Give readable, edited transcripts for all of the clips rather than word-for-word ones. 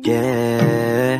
Yeah.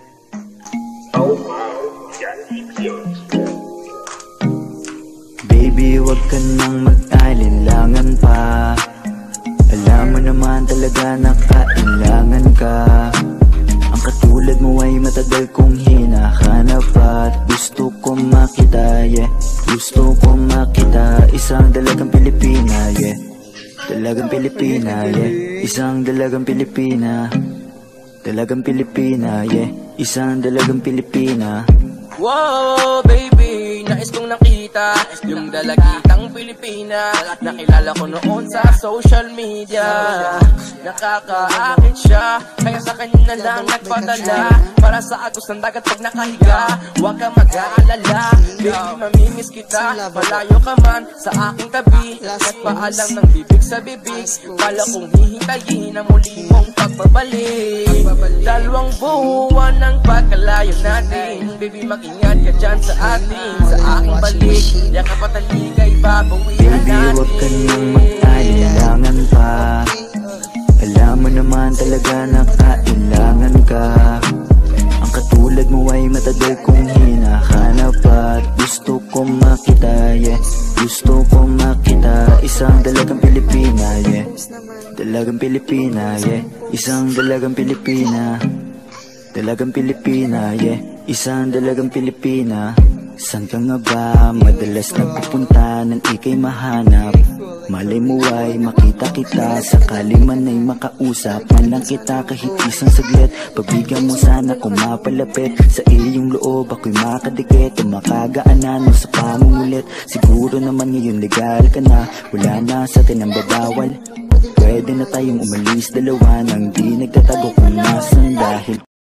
Baby, wag ka nang mag-alinlangan pa. Alam mo naman talaga na kailangan ka. Ang katulad mo ay matagal kong hinahanap at gusto ko makita, yeah. Gusto ko makita isang dalagang Pilipina, yeah. Dalagang Pilipina, yeah. Isang dalagang Pilipina. Dalagang Pilipina, yeah. Isang dalagang Pilipina. Wow, baby, nais kong nakita yung dalagitang Pilipina. Nakilala ko noon sa social media. Nakakaakit siya, kaya sa kanya na lang nagpadala. Para sa agos ng dagat pag nakahiga, huwag ka mag-aalala. Baby, mamimiss kita, malayo ka man sa aking tabi. Nagpaalam ng bibig sa bibig, kala kong hihintayin ang muli mong pagbabalik. Dalawang buwan ng pagkalayo natin, baby, mag-ingat ka dyan sa atin, sa aking balik. Yakap at taligay, babawihan natin. Baby, huwag ka nang mag-alinlangan pa. Alam mo naman talaga na kailangan ka. Ang katulad mo ay matagal kong hinahanap at gusto ko makita, yeah. Gusto ko makita isang dalagang Pilipina, yeah. Dalagang Pilipina, yeah. Isang dalagang Pilipina. Dalagang Pilipina, yeah. Isang dalagang Pilipina. San ka nga ba madalas nagpupunta nang ika'y mahanap? Malay mo ay makita kita, sakali man ay makausap man lang kita kahit isang saglit. Pagbigyan mo sana kung mapalapit sa iyong loob, ako'y makadikit o makagaanan mo sa pamumulit. Siguro naman ngayon legal ka na, wala na sa atin ang babawal. Pwede na tayong umalis dalawa nang di nagtatago kung nasan dahil